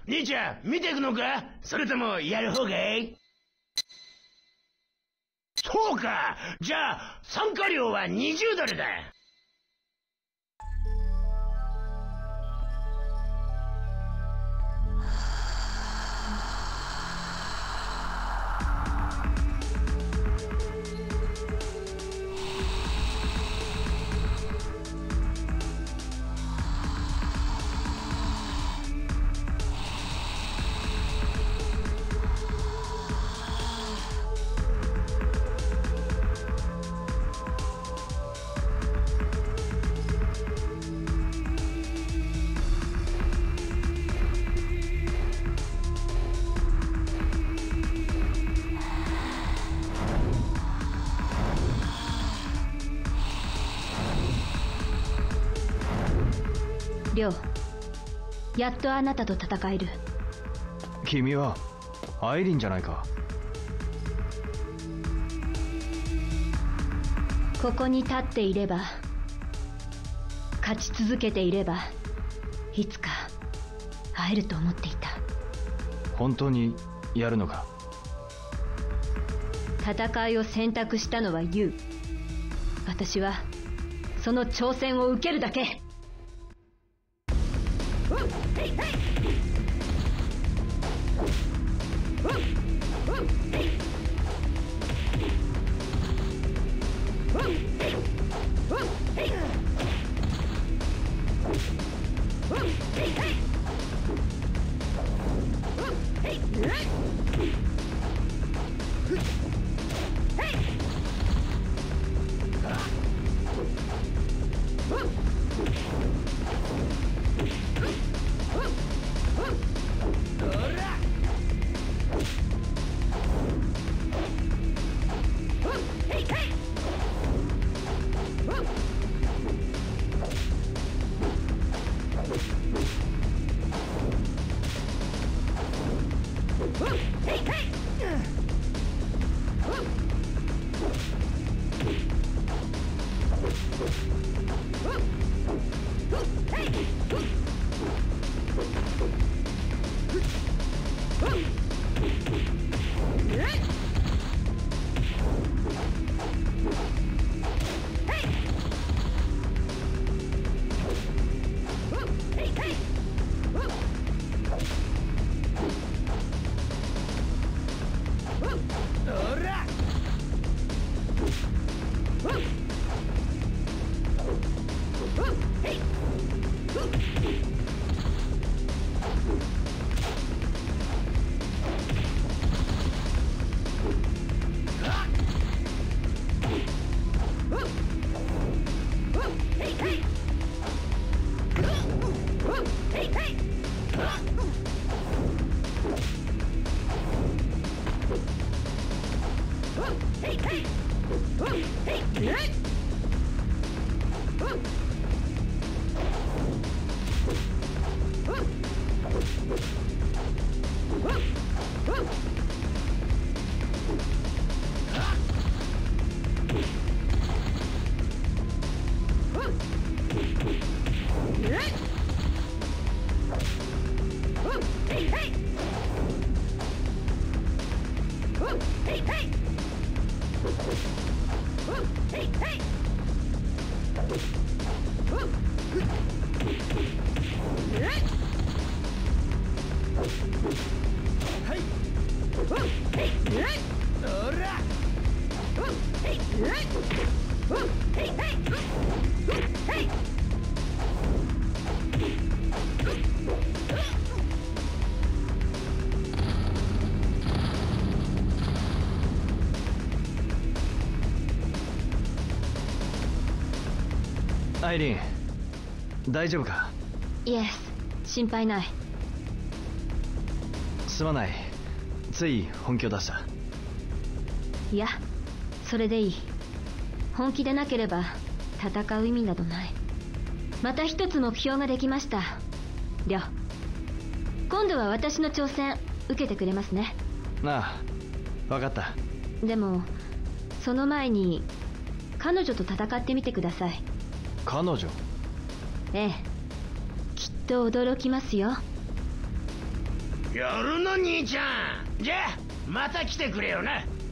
兄ちゃん見ていくのか、それともやる方がいい？そうか、じゃあ参加料は20ドルだ。 リョウ、やっとあなたと戦える。 君はアイリンじゃないか。 ここに立っていれば、勝ち続けていれば、いつか会えると思っていた。 本当にやるのか？ 戦いを選択したのはユウ。私はその挑戦を受けるだけ。 アイリン、大丈夫か？ イエス、心配ない。 すまない、つい本気を出した。 いや、それでいい。本気でなければ戦う意味などない。また一つ目標ができました。リョウ、今度は私の挑戦受けてくれますね。 ああ、分かった。 でもその前に彼女と戦ってみてください。 彼女？ ええ、きっと驚きますよ。 やるな兄ちゃん。じゃあまた来てくれよな。